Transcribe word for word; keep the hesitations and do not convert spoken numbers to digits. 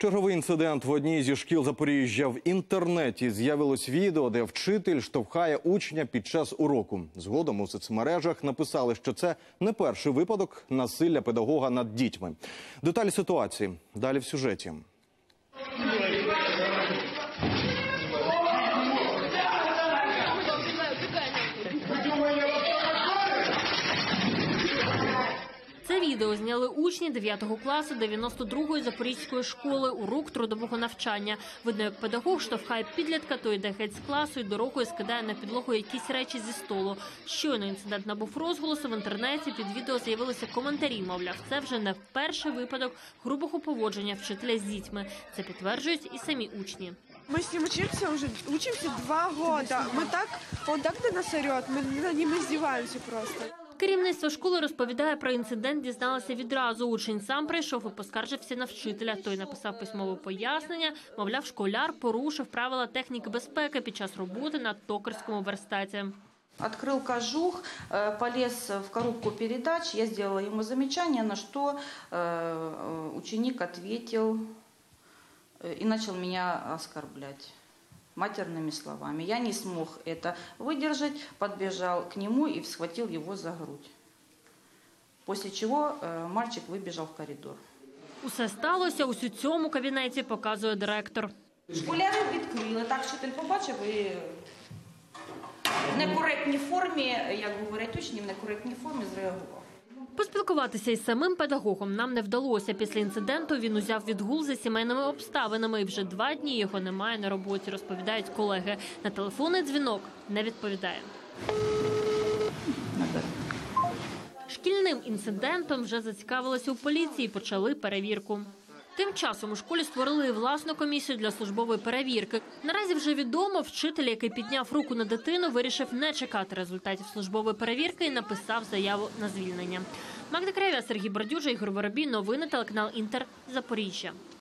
Черговий інцидент в одній зі шкіл Запоріжжя. В інтернеті з'явилось відео, де вчитель штовхає учня під час уроку. Згодом у соцмережах написали, що це не перший випадок насилля педагога над дітьми. Деталі ситуації далі в сюжеті. Це відео зняли учні дев'ятого класу дев'яносто другої Запорізької школи, урок трудового навчання. Видно, як педагог штовхає підлітка, той йде геть з класу і дорогою скидає на підлогу якісь речі зі столу. Щойно інцидент набув розголосу, в інтернеті під відео з'явилися коментарі, мовляв, це вже не перший випадок грубого поводження вчителя з дітьми. Це підтверджують і самі учні. Мы с ним учимся уже, учимся два года. Мы так, он так на нас орет, мы над ним издеваемся просто. Керівництво школи розповідає про інцидент, дізналася відразу. Учень сам прийшов і поскаржився на вчителя. Той написав письмове пояснення, мовляв, школяр порушив правила техніки безпеки під час роботи на токарському верстаті. Открыл кожух, полез в коробку передач, я сделала ему замечание, на что ученик ответил и начал меня оскорблять матерными словами. Я не смог это выдержать, подбежал к нему и схватил его за грудь. После чего мальчик выбежал в коридор. Усе сталося ось у цьому кабінеті, показує директор. Школяри відкрили, так що він побачив і в некоректній формі, як говорять учні, в некоректній формі зреагував. Поспілкуватися із самим педагогом нам не вдалося. Після інциденту він узяв відгул за сімейними обставинами. І вже два дні його немає на роботі, розповідають колеги. На телефонний дзвінок не відповідає. Шкільним інцидентом вже зацікавилися у поліції, почали перевірку. Тим часом у школі створили власну комісію для службової перевірки. Наразі вже відомо, вчитель, який підняв руку на дитину, вирішив не чекати результатів службової перевірки і написав заяву на звільнення. Магда Кравя, Сергій Бордюжа, Ігор Воробій. Новини телеканал Інтер. Запоріжжя.